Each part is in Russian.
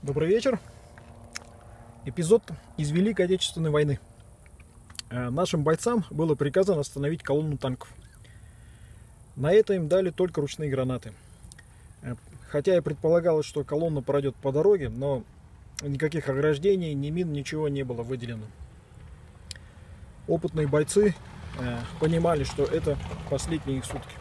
Добрый вечер. Эпизод из Великой Отечественной войны. Нашим бойцам было приказано остановить колонну танков. На это им дали только ручные гранаты. Хотя и предполагалось, что колонна пройдет по дороге, но никаких ограждений, ни мин, ничего не было выделено. Опытные бойцы понимали, что это последние их сутки.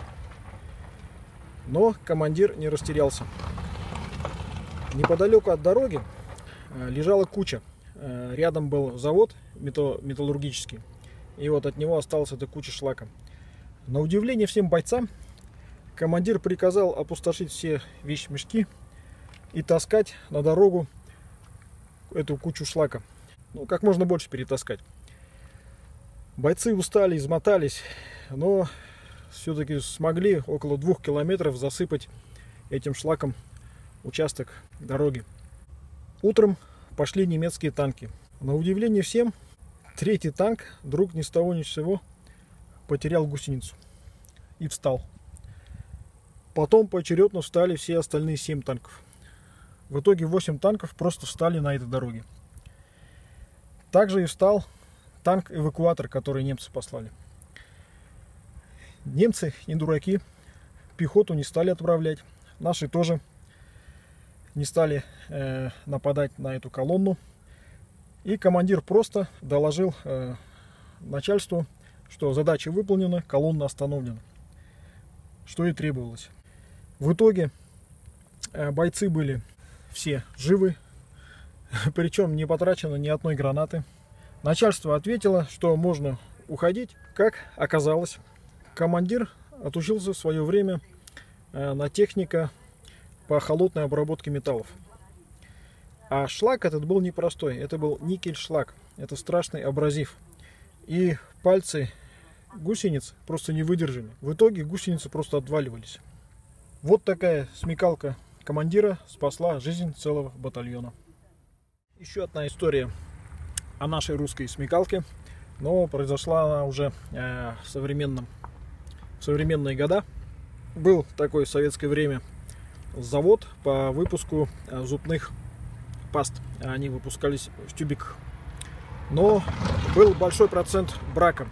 Но командир не растерялся. Неподалеку от дороги лежала куча. Рядом был завод металлургический. И вот от него осталась эта куча шлака. На удивление всем бойцам, командир приказал опустошить все вещмешки и таскать на дорогу эту кучу шлака. Ну, как можно больше перетаскать. Бойцы устали, измотались, но все-таки смогли около 2 километров засыпать этим шлаком участок дороги. Утром пошли немецкие танки. На удивление всем, третий танк вдруг ни с того ни с сего потерял гусеницу и встал. Потом поочередно встали все остальные 7 танков. В итоге 8 танков просто встали на этой дороге. Также и встал танк-эвакуатор, который немцы послали. Немцы не дураки, пехоту не стали отправлять, наши тоже не стали нападать на эту колонну. И командир просто доложил начальству, что задача выполнена, колонна остановлена. Что и требовалось. В итоге бойцы были все живы, причем не потрачено ни одной гранаты. Начальство ответило, что можно уходить. Как оказалось, командир отучился в свое время на техника по холодной обработке металлов. А шлак этот был непростой, это был никель-шлак, это страшный абразив. И пальцы гусениц просто не выдержали. В итоге гусеницы просто отваливались. Вот такая смекалка командира спасла жизнь целого батальона. Еще одна история о нашей русской смекалке, но произошла она уже в современные года. Был такой в советское время завод по выпуску зубных паст. Они выпускались в тюбиках. Но был большой процент брака.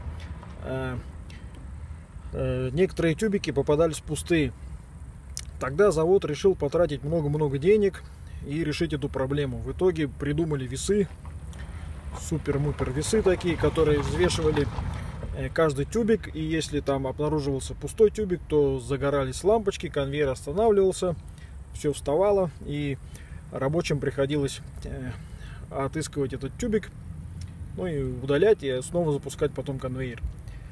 Некоторые тюбики попадались пустые. Тогда завод решил потратить много-много денег и решить эту проблему. В итоге придумали весы, супер-мупер весы такие, которые взвешивали каждый тюбик, и если там обнаруживался пустой тюбик, то загорались лампочки, конвейер останавливался, все вставало, и рабочим приходилось отыскивать этот тюбик, ну и удалять, и снова запускать потом конвейер.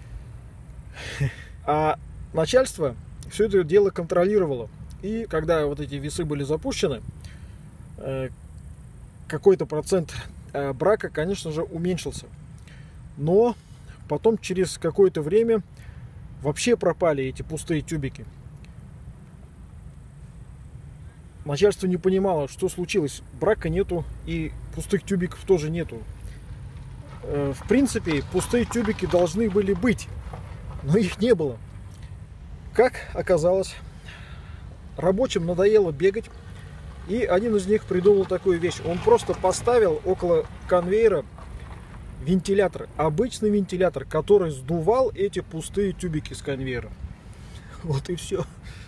А начальство все это дело контролировало, и когда вот эти весы были запущены, какой-то процент брака, конечно же, уменьшился. Но потом через какое-то время вообще пропали эти пустые тюбики. Начальство не понимало, что случилось. Брака нету и пустых тюбиков тоже нету. В принципе, пустые тюбики должны были быть, но их не было. Как оказалось, рабочим надоело бегать, и один из них придумал такую вещь. Он просто поставил около конвейера вентилятор, обычный вентилятор, который сдувал эти пустые тюбики с конвейера. Вот и все.